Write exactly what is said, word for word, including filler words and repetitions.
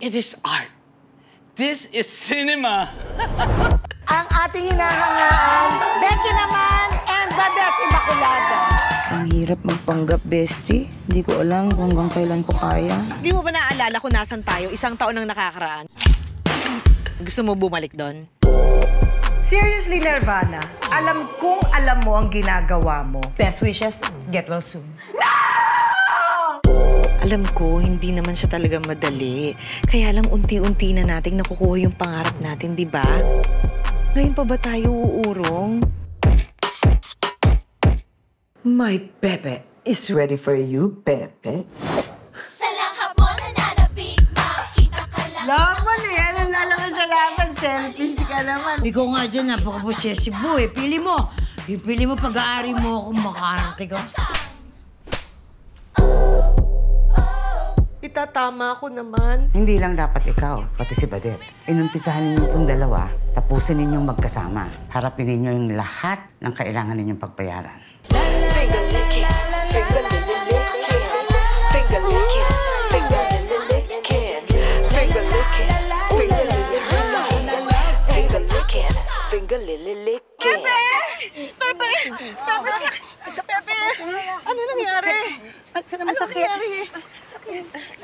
It is art. This is cinema. Ang ating hinahangaan, Becky naman, and Badette Immaculada. Ang hirap magpanggap, bestie. Hindi ko alam kung hanggang kailan ko kaya. Di mo ba naaalala kung nasan tayo isang taon nang nakakaraan? Gusto mo bumalik doon? Seriously, Nirvana, alam kong alam mo ang ginagawa mo. Best wishes, get well soon. Alam ko, hindi naman siya talaga madali. Kaya lang unti-unti na nating nakukuha yung pangarap natin, di ba? Ngayon pa ba tayo uurong? My Pepe is ready for you, Pepe. Sa langhap mo nananabik, makita ka lang. Laban eh, ano lalaman sa laban? Selfish ka naman. Ikaw nga dyan, napaka-possessive mo eh. Pili mo. Pili mo pag-aari mo kung makaarte ka. Itatama ko naman. Hindi lang dapat ikaw, pati si Badette. Inumpisahan ninyo itong dalawa, tapusin ninyong magkasama. Harapin ninyo yung lahat ng kailangan ninyong pagbayaran. Finger licking, finger licking, finger licking, finger licking, finger licking, finger licking, finger licking, finger licking. Pepe! Pepe! Pepe! Sa Pepe! Ano nangyari? Saan Ano nangyari? Sakit.